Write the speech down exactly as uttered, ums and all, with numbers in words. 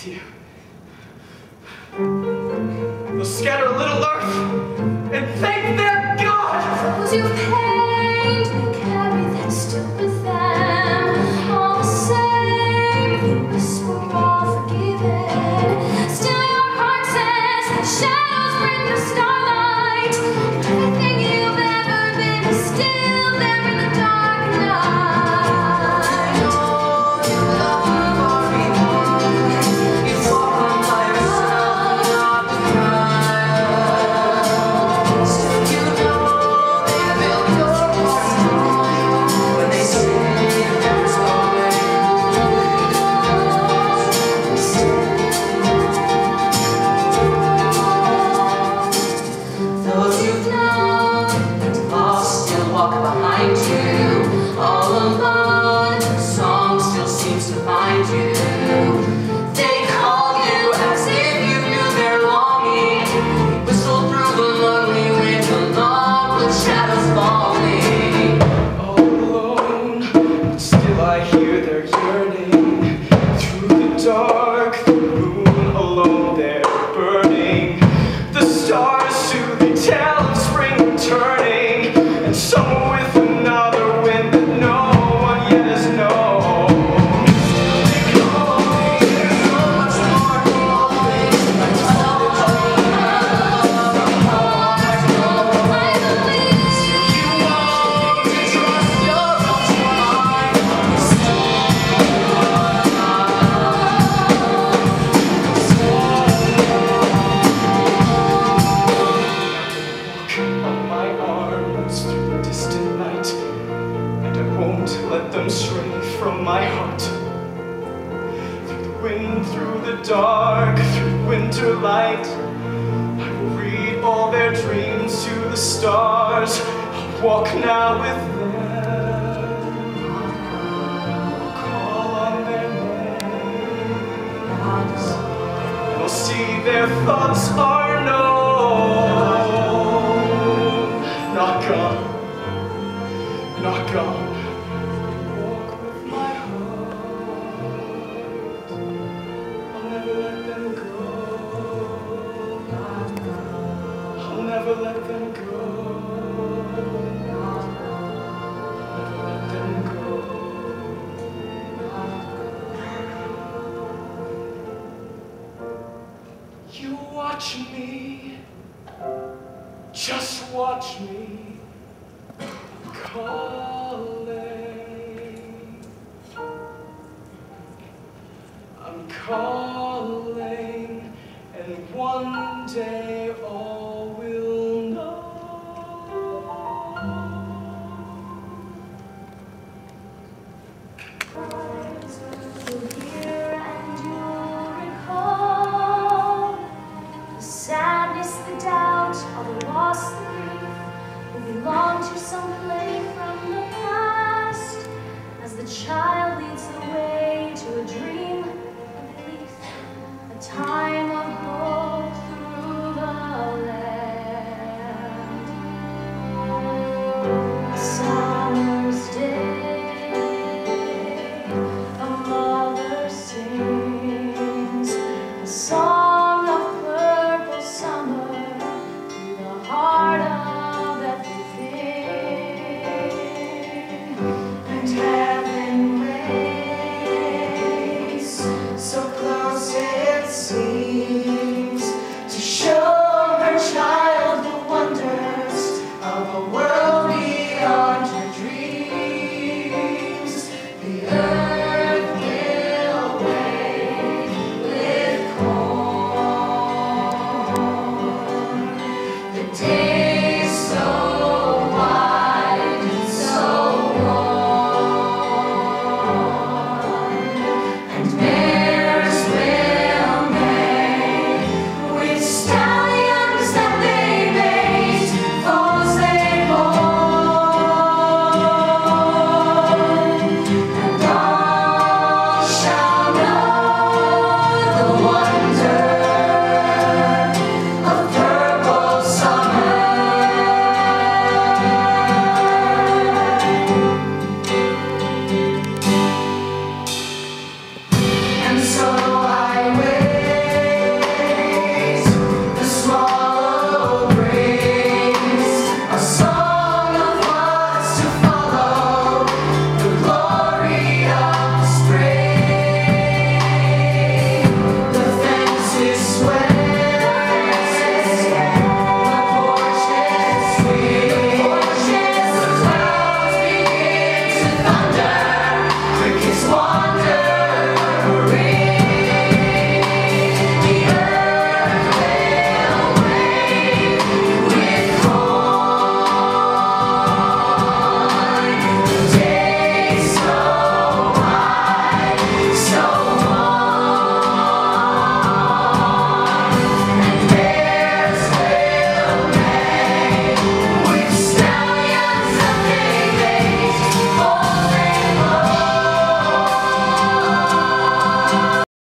to you. They'll scatter a little earth and thank their God. Those you pained may carry that still with them. All the same, you whisper all forgiven. Still your heart says that shadows bring the starlight. Everything you've ever been is still there in the dark night. You love for me. You walk on by yourself, not the crowd. Still you know they built your heart when they say there's those you've known and lost still walk behind you. All alone, the song still seems to find you. They call you as if you knew their longing. You whistle through the lonely wind along with shadows falling. All alone, but still I hear their yearning. Through the dark, the moon alone they're burning. The stars too, they tell of spring returning. And summer with another wind that no one yet has known. They call me. There's so much more falling. I tell the you want to trust your own mind. On my arms through the distant night, and I won't let them stray from my heart. Through the wind, through the dark, through winter light, I will read all their dreams to the stars. I'll walk now with them, call on their names, and I'll see their thoughts are known. Not gone, not gone. Walk with my heart. I'll never let them go. I'll never let them go. Never let them go. You watch me. Just watch me. I'm calling. I'm calling, and one day all will know. You'll hear and you'll recall the sadness, the doubt, all the loss, the grief will belong to some play from the past as the child leads the way to a dream, a belief, a time.